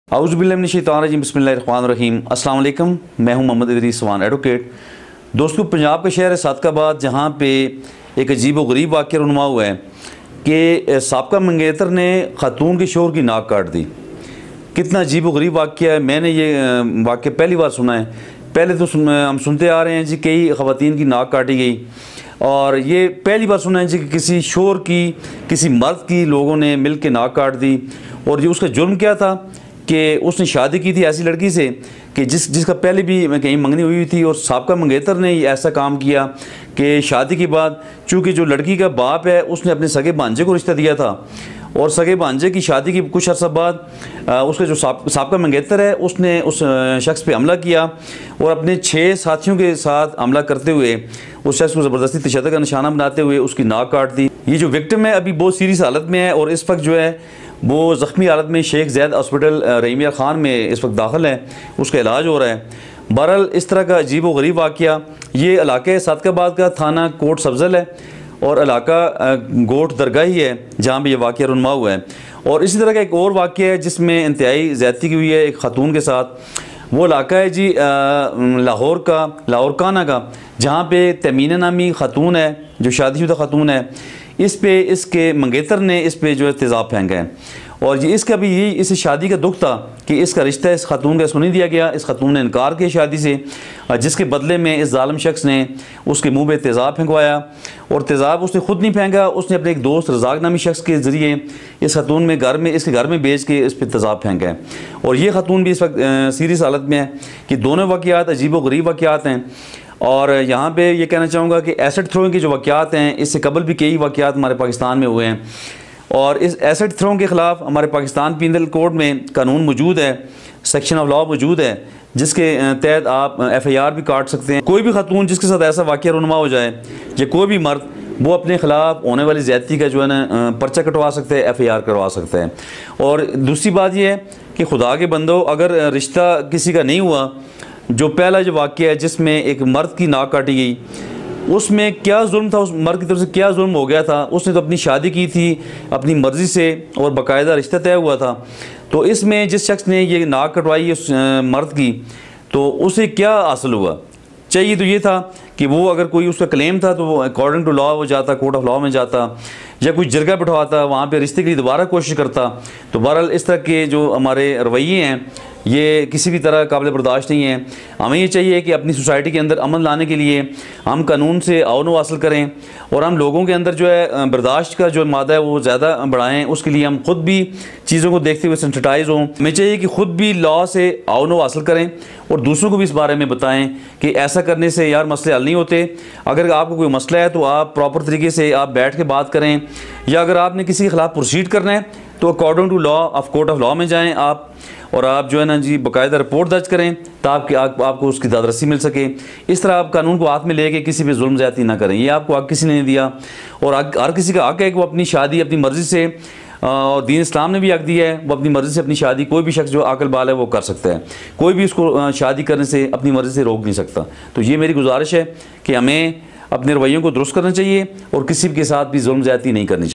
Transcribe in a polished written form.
औज़ुबिल्लाहिमिनश्शैतानिर्रजीम बिस्मिल्लाहिर्रहमानिर्रहीम। अस्सलाम वालेकुम, मैं हूं मोहम्मद इदरीस स्वान एडवोकेट। दोस्तों, पंजाब के शहर सादकाबाद जहां पे एक अजीब व गरीब वाक़या रुनुमा हुआ है कि साबका मंगेतर ने ख़ातून के शोहर की नाक काट दी। कितना अजीब व गरीब वाक़या है। मैंने ये वाक़या पहली बार सुना है। पहले तो हम सुनते आ रहे हैं जी कई ख़वातीन की नाक काटी गई, और ये पहली बार सुना है जी कि किसी शोहर की, किसी मर्द की लोगों ने मिल के नाक काट दी। और ये उसका जुर्म क्या था कि उसने शादी की थी ऐसी लड़की से कि जिसका पहले भी कहीं मंगनी हुई थी, और साबका मंगेतर ने ऐसा काम किया कि शादी के बाद चूँकि जो लड़की का बाप है उसने अपने सगे भांजे को रिश्ता दिया था, और सगे भांजे की शादी की कुछ अर्सा बाद उसका जो साबका मंगेतर है उसने उस शख्स पे हमला किया, और अपने 6 साथियों के साथ हमला करते हुए उस शख्स को ज़बरदस्ती तशद्दुद का निशाना बनाते हुए उसकी नाक काट दी। ये जो विक्टिम है अभी बहुत सीरियस हालत में है, और इस वक्त जो है वो ज़ख्मी हालत में Sheikh Zayed hospital Rahimyar Khan में इस वक्त दाखिल है, उसका इलाज हो रहा है। बहरहाल इस तरह का अजीब व गरीब वाक़या ये इलाके सादकाबाद का थाना कोट सब्ज़ल है, और इलाका गोट दरगाह ही है जहाँ पर यह वाक़या रुनुमा हुआ है। और इसी तरह का एक और वाक़या है जिसमें इंतहाई ज़्यादती की हुई है एक ख़ातून के साथ। वो इलाका है जी लाहौर काना का, जहाँ पे तमीना नामी ख़ातून है जो शादीशुदा ख़ातून है। इस पे इसके मंगेतर ने इस पे जो है तेज़ाब फेंका है, और ये इसका भी यही इस शादी का दुख था कि इसका रिश्ता इस खातून का सुनी दिया गया। इस खातून ने इनकार किया शादी से, जिसके बदले में इस जालिम शख्स ने उसके मुंह पे तेज़ाब फेंकवाया। और तेज़ाब उसने ख़ुद नहीं फेंका, उसने अपने एक दोस्त रज़ाक नामी शख्स के ज़रिए इस खातून में इसके घर में भेज के इस पर तेज़ाब फेंका है। और ये खातून भी इस वक्त सीरियस हालत में है कि दोनों वाक़यात अजीब व गरीब वाक़यात हैं। और यहाँ पे ये कहना चाहूँगा कि एसिड थ्रोइंग के जो वाक़यात हैं इससे कबल भी कई वाक़यात हमारे पाकिस्तान में हुए हैं, और इस एसिड थ्रोइंग के ख़िलाफ़ हमारे पाकिस्तान पीनल कोड में कानून मौजूद है, सेक्शन ऑफ लॉ मौजूद है, जिसके तहत आप FIR भी काट सकते हैं। कोई भी खातून जिसके साथ ऐसा वाक़या रुनुमा हो जाए या कोई भी मर्द, वो अपने ख़िलाफ़ होने वाली ज़्यादती का जो है ना पर्चा कटवा सकते हैं, FIR करवा सकते हैं। और दूसरी बात यह है कि खुदा के बंदो, अगर रिश्ता किसी का नहीं हुआ, जो पहला जो वाक़या है जिसमें एक मर्द की नाक काटी गई, उसमें क्या जुल्म था, उस मर्द की तरफ से क्या जुल्म हो गया था। उसने तो अपनी शादी की थी अपनी मर्ज़ी से, और बाकायदा रिश्ता तय हुआ था। तो इसमें जिस शख्स ने ये नाक कटवाई उस मर्द की, तो उसे क्या हासिल हुआ? चाहिए तो ये था कि वो अगर कोई उसका क्लेम था तो वो अकॉर्डिंग टू लॉ वो जाता, कोर्ट ऑफ लॉ में जाता, या कोई जरगा बिठवाता, वहाँ पे रिश्ते के लिए दोबारा कोशिश करता। तो बहरहाल इस तरह के जो हमारे रवैये हैं ये किसी भी तरह काबिल बर्दाश्त नहीं है। हमें ये चाहिए कि अपनी सोसाइटी के अंदर अमन लाने के लिए हम कानून से आउन हासिल करें, और हम लोगों के अंदर जो है बर्दाश्त का जो मादा है वो ज़्यादा बढ़ाएं। उसके लिए हम ख़ुद भी चीज़ों को देखते हुए सेंसिटाइज़ हों। हमें चाहिए कि ख़ुद भी लॉ से आउन हासिल करें, और दूसरों को भी इस बारे में बताएं कि ऐसा करने से यार मसले हल नहीं होते। अगर आपको कोई मसला है तो आप प्रॉपर तरीके से आप बैठ के बात करें, या अगर आपने किसी के ख़िलाफ़ प्रोसीड करना है तो according to law of court of law में जाएं आप, और आप जो है ना जी बाकायदा रिपोर्ट दर्ज करें ताकि आपको उसकी दादरसी मिल सके। इस तरह आप कानून को हाथ में लेके किसी पे जुल्म ज़्यादती ना करें। ये आपको हक किसी ने नहीं दिया, और हर किसी का हक है कि वो अपनी शादी अपनी मर्ज़ी से, और दीन इस्लाम ने भी हक दिया है, वो अपनी मर्ज़ी से अपनी शादी कोई भी शख्स जो अकल बाल है वो कर सकता है। कोई भी उसको शादी करने से अपनी मर्ज़ी से रोक नहीं सकता। तो ये मेरी गुजारिश है कि हमें अपने रवैयों को दुरुस्त करना चाहिए, और किसी के साथ भी जुल्म ज़्यादती नहीं करनी चाहिए।